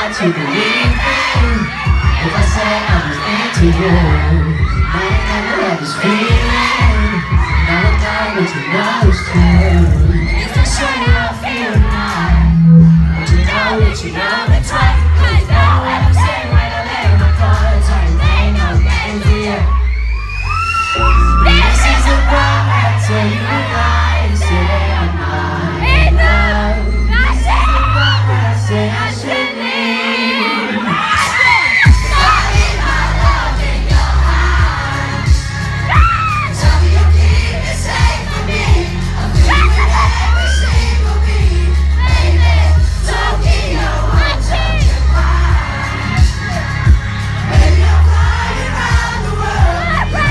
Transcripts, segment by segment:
to believe me if I say I'm just into you. I ain't never had this feeling. Now I know what you know is true. And if I show you how I feel tonight, but you know that you know that's right. Cause you know what I'm saying when I lay my cards on you. Ain't no game for you. This is a part I tell you lies, yeah, I'm not in love. This is the part where I say I should leave. Finding my love in your eyes. Tell me you keep it safe for me. I'm doing every single beat. Baby, Tokyo, I'm touching mine. Baby, I'm flying around the world.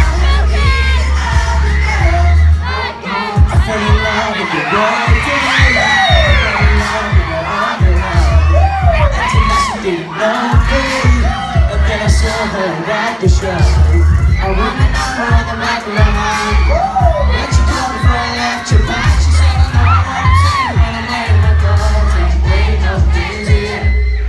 I fell in love with your broken love. Until now she didn't love me, and then I saw her at the show. I wanna know her on the microphone. Where'd you go before I left your back? She said I know what I'm saying when I made my calls. And you ain't no easier.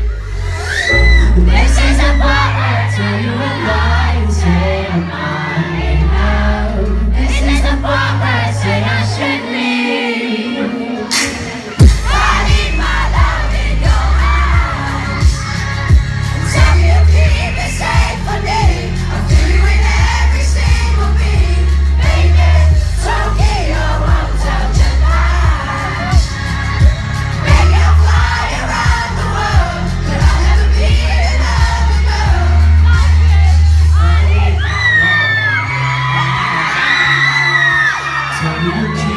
This is the part where I tell you a lie and say I'm not in love. This is the part where I say I should leave. I need my love in your eyes. Tell me you keep it safe for me. I'm doing every single beat. Baby, Tokyo, I'm touching mine. Baby, I'll fly around the world, but I'll never be another girl. I need my love. Tell me you